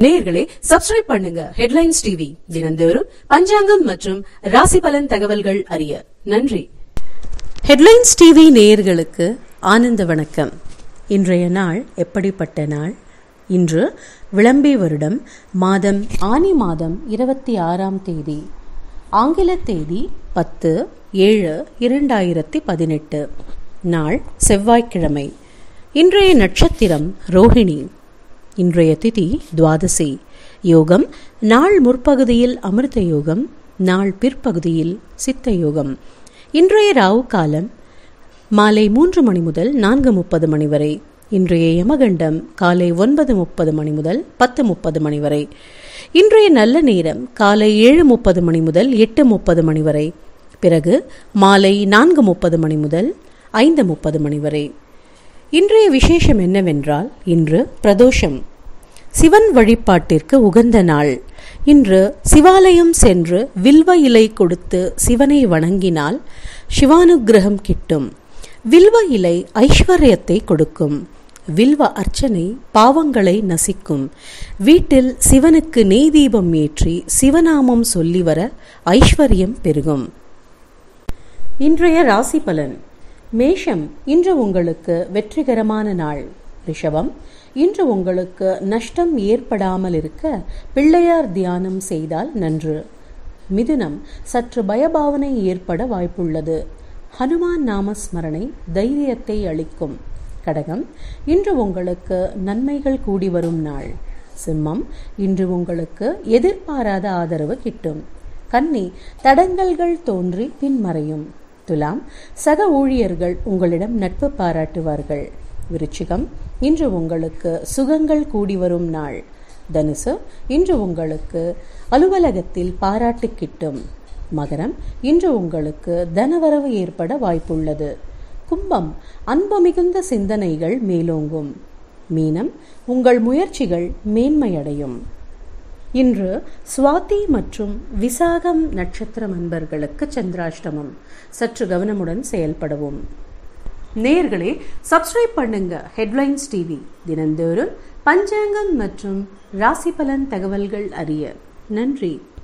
நேயர்களே, சப்ஸ்கிரைப் பண்ணுங்க headlines TV. தினந்தோறும் பஞ்சாங்கம் மற்றும் ராசி பலன் தகவல்கள் அறிய. நன்றி. ஹெட்லைன்ஸ் டிவி நேயர்களுக்கு ஆனந்த வணக்கம். இன்றைய நாள் எப்படிப்பட்ட நாள்? இன்று விளம்பி வருடம் மாதம் ஆனி மாதம் 26ஆம் தேதி, ஆங்கில தேதி 10/7/2018. நாள் செவ்வாய்க்கிழமை. இன்றைய நட்சத்திரம் ரோஹிணி. இன்றைய திதி துவாதசி. யோகம் நாள் முற்பகுதியில் அமிர்த யோகம், நாள் பிற்பகுதியில் சித்த யோகம். இன்றைய ராவு காலம் மாலை 3 மணி முதல் 4:30 மணி வரை. இன்றைய யமகண்டம் காலை 9:30 மணி முதல் 10:30 மணி வரை. இன்றைய நல்ல நேரம் காலை 7:30 மணி முதல் 8:30 மணி வரை. பிறகு மாலை 4:30 மணி முதல் 5:30 மணி வரை. இன்றைய விசேஷம் என்னவென்றால், இன்று பிரதோஷம், சிவன் வழிபாட்டிற்கு உகந்த நாள். இன்று சிவாலயம் சென்று வில்வ இலை கொடுத்து சிவனை வணங்கினால் சிவானுக்கிரகம் கிட்டும். வில்வ இலை ஐஸ்வர்யத்தை கொடுக்கும். வில்வ அர்ச்சனை பாவங்களை நசிக்கும். வீட்டில் சிவனுக்கு நெய் தீபம் ஏற்றி சிவநாமம் சொல்லி வர ஐஸ்வர்யம் பெருகும். இன்றைய ராசி பலன். மேஷம், இன்று உங்களுக்கு வெற்றிகரமான நாள். ரிஷபம், இன்று உங்களுக்கு நஷ்டம் ஏற்படாமல் இருக்க பிள்ளையார் தியானம் செய்தால் நன்று. மிதுனம், சற்று பயபாவனை ஏற்பட வாய்ப்புள்ளது. ஹனுமான் நாமஸ்மரணை தைரியத்தை அளிக்கும். கடகம், இன்று உங்களுக்கு நன்மைகள் கூடி வரும் நாள். சிம்மம், இன்று உங்களுக்கு எதிர்பாராத ஆதரவு கிட்டும். கன்னி, தடங்கல்கள் தோன்றி பின்மறையும். துலாம், சக ஊழியர்கள் உங்களிடம் நட்பு பாராட்டுவார்கள். விருச்சிகம், இன்று உங்களுக்கு சுகங்கள் கூடி வரும் நாள். தனுசு, இன்று உங்களுக்கு அலுவலகத்தில் பாராட்டு கிட்டும். மகரம், இன்று உங்களுக்கு தனவரவு ஏற்பட வாய்ப்புள்ளது. கும்பம், அன்பு மிகுந்த சிந்தனைகள் மேலோங்கும். மீனம், உங்கள் முயற்சிகள் மேன்மையடையும். இன்று சுவாதி மற்றும் விசாகம் நட்சத்திர நண்பர்களுக்கு சந்திராஷ்டமம். சற்று கவனமுடன் செயல்படவும். நேயர்களே, சப்ஸ்கிரைப் பண்ணுங்க ஹெட்லைன்ஸ் டிவி. தினந்தோறும் பஞ்சாங்கம் மற்றும் ராசி பலன் தகவல்கள் அறிய. நன்றி.